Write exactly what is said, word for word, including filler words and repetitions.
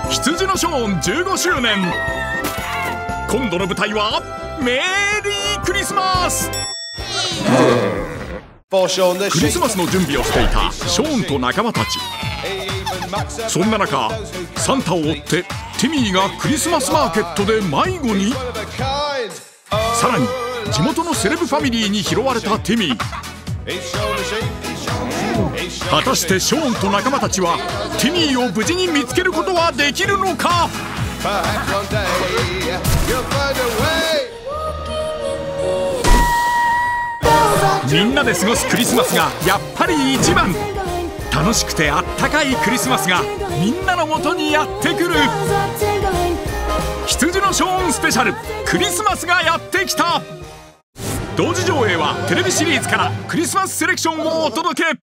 羊のショーンじゅうごしゅうねん。今度の舞台はメリークリスマス。クリスマスの準備をしていたショーンと仲間たち。そんな中、サンタを追ってティミーがクリスマスマーケットで迷子に。さらに地元のセレブファミリーに拾われたティミー。果たしてショーンと仲間たちはティミーを無事に見つけることはできるのか。みんなで過ごすクリスマスがやっぱり一番。楽しくてあったかいクリスマスがみんなのもとにやってくる。羊のショーンスペシャル、クリスマスがやってきた。同時上映はテレビシリーズからクリスマスセレクションをお届け。